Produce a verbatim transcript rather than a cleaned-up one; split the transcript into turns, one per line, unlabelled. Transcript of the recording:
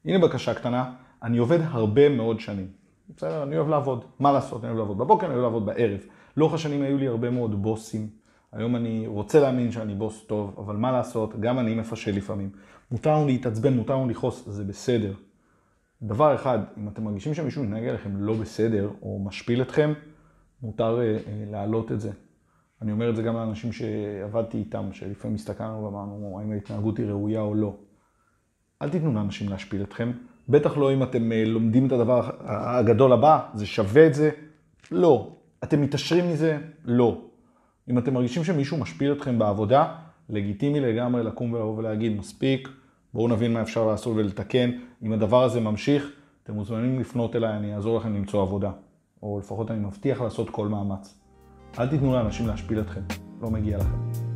הנה בקשה קטנה, אני עובד הרבה מאוד שנים. בסדר, אני אוהב לעבוד. מה לעשות? אני אוהב לעבוד בבוקר, אני אוהב לעבוד בערב. לאורך השנים היו לי הרבה מאוד בוסים. היום אני רוצה להאמין שאני בוס טוב, אבל מה לעשות? גם אני מפשל לפעמים. מותר לנו להתעצבן, מותר לנו לכעוס, זה בסדר. דבר אחד, אם אתם מרגישים שמישהו מתנהג אליכם לא בסדר או משפיל אתכם, מותר אה, להעלות את זה. אני אומר את זה גם לאנשים שעבדתי איתם, שלפעמים הסתכלנו ואמרנו האם ההתנהגות היא ראויה או לא. אל תיתנו לאנשים להשפיל אתכם. בטח לא אם אתם לומדים את הדבר הגדול הבא, זה שווה את זה? לא. אתם מתעשרים מזה? לא. אם אתם מרגישים שמישהו משפיל אתכם בעבודה, לגיטימי לגמרי לקום ולבוא ולהגיד מספיק, בואו נבין מה אפשר לעשות ולתקן. אם הדבר הזה ממשיך, אתם מוזמנים לפנות אליי, אני אעזור לכם למצוא עבודה. או לפחות אני מבטיח לעשות כל מאמץ. אל תיתנו לאנשים להשפיל אתכם, לא מגיע לכם.